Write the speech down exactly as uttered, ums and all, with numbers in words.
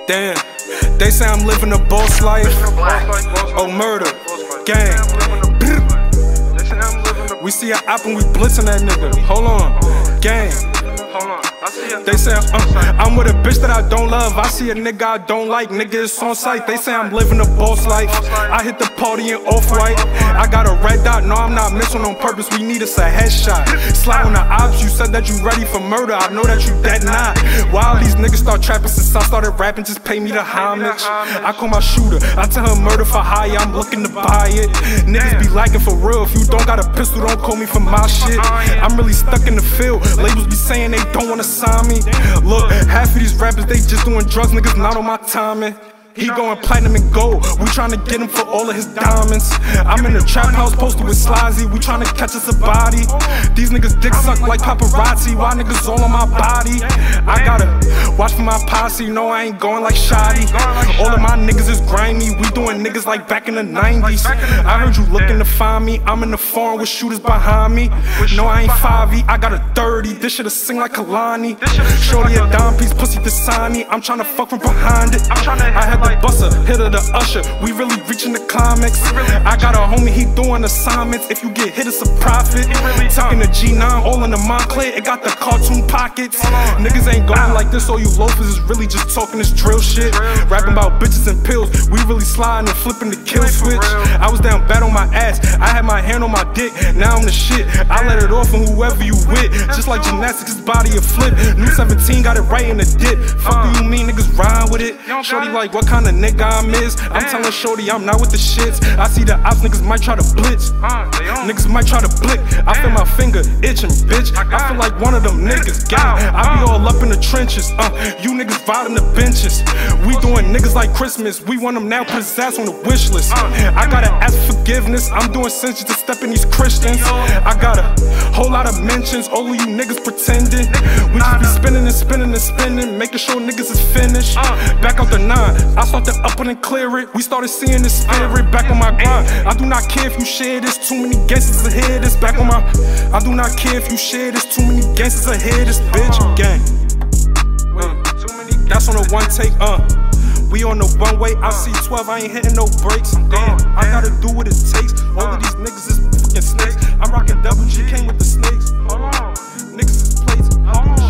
Damn, they say I'm living a boss life. Oh, murder, gang. We see an app and we blitzing that nigga. Hold on, gang. They say uh, I'm with a bitch that I don't love. I see a nigga I don't like, nigga it's on sight. They say I'm living a boss life. I hit the party in off-white. I got a red dot, no I'm not missing on purpose. We need us a headshot. Slap on the ops, you said that you ready for murder. I know that you dead not. Why all these niggas start trapping since I started rapping? Just pay me the homage. I call my shooter, I tell her murder for hire. I'm looking to buy it. Niggas be liking for real. If you don't got a pistol, don't call me for my shit. I'm really stuck in the field. Labels be saying they don't wanna sign me. Look, half of these rappers, they just doing drugs, niggas not on my timing. He going platinum and gold, we tryna get him for all of his diamonds. I'm in the trap house posted with Slazzy, we tryna catch us a body. These niggas dick suck like paparazzi, why niggas all on my body? I gotta watch for my posse, no I ain't going like shoddy. All of my niggas is grimy, we doing niggas like back in the nineties. I heard you looking to find me, I'm in the farm with shooters behind me. No I ain't five E, I got a thirty, this shit'll sing like Kalani. Shorty a dime piece, pussy Dasani, I'm tryna fuck from behind it. I had the buster, hit of the usher, we really reaching the climax. I got a homie, he doing assignments, if you get hit it's a profit. Tucking the G nine, all in the Montclair, it got the cartoon pockets. Niggas ain't going like this, all you loafers is really just talking this drill shit. Rapping about bitches and pills, we really sliding and flipping the kill switch. I was down bad on my ass, I had my hand on my dick, now I'm the shit. I let it off on whoever you with, just like gymnastics, his body a flip. New seventeen got it right in the dip. Fuck do you mean niggas rhyme with it? Shorty like what kind of nigga I'm is? I'm telling Shorty I'm not with the shits. I see the ops, niggas might try to blitz. Niggas might try to blick. I feel my finger itching, bitch. I feel like one of them niggas, gang. I be all up in the trenches. Uh, you niggas riding the benches. We doing niggas like Christmas. We want them now, put his ass on the wish list. I gotta ask forgiveness. I'm doing sins just to step in these Christians. I got a whole lot of mentions. All of you niggas pretending. We just be spinning and spinning and spinning, making sure niggas is finished. Back out the nine, I started up and clear it. We started seeing the spirit back on my grind. I do not care if you share this. Too many gangsters ahead. This back on my. I do not care if you share this. Too many gangsters ahead. This bitch gang. Uh, that's on the one take. Uh, we on the one way. I see twelve. I ain't hitting no brakes. Damn, I gotta do what it takes. All of these niggas is fucking snakes. I'm rocking double G. Came with the snakes. Niggas is plates.